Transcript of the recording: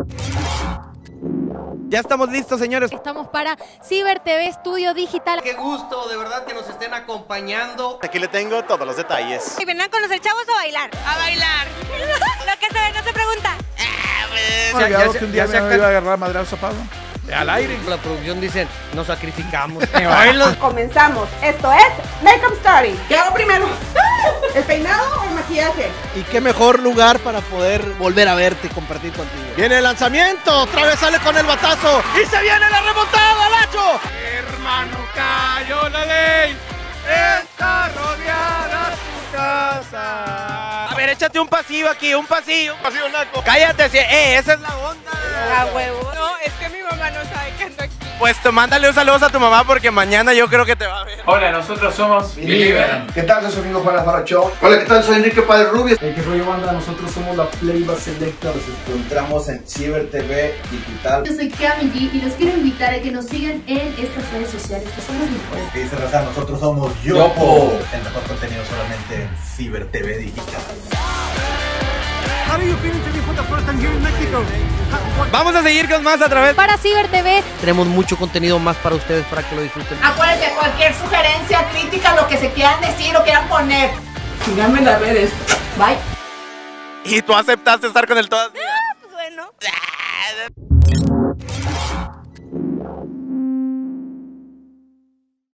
Ya estamos listos, señores. Estamos para Ciber TV Estudio Digital. Qué gusto, de verdad, que nos estén acompañando. Aquí le tengo todos los detalles. ¿Y vendrán con los chavos a bailar? A bailar. Lo que se ve no se pregunta. Que un día me iba a agarrar madrazo a Pablo. Al aire. La producción dice, nos sacrificamos. Comenzamos. Esto es Makeup Story. ¿Qué hago primero? ¿El peinado o el maquillaje? Y qué mejor lugar para poder volver a verte y compartir contigo. Viene el lanzamiento, otra vez sale con el batazo y se viene la remontada, Lacho. Hermano, cayó la ley. Está rodeada tu casa. A ver, échate un pasillo aquí, un pasillo. Pasillo naco. Cállate, esa es la onda. A huevo. No, es que mi mamá no sabe que ando aquí. Pues mándale un saludo a tu mamá porque mañana yo creo que te va a ver. Hola, nosotros somos Believer. ¿Qué tal? Soy su amigo Juan Alfaro Show. Hola, ¿qué tal? Soy Enrique Padre Rubio. ¿Qué rollo, banda? Nosotros somos la Playba Selecta. Nos encontramos en Ciber TV Digital. Yo soy Kevin G y los quiero invitar a que nos sigan en estas redes sociales que son las mejores. ¿Qué dice Raza? Nosotros somos Yopo. El mejor contenido solamente en Ciber TV Digital. Vamos a seguir con más a través. Para Ciber TV. Tenemos mucho contenido más para ustedes para que lo disfruten. Acuérdense, cualquier sugerencia, crítica, lo que se quieran decir o quieran poner. Síganme en las redes. Bye. Y tú aceptaste estar con el todas. Pues bueno.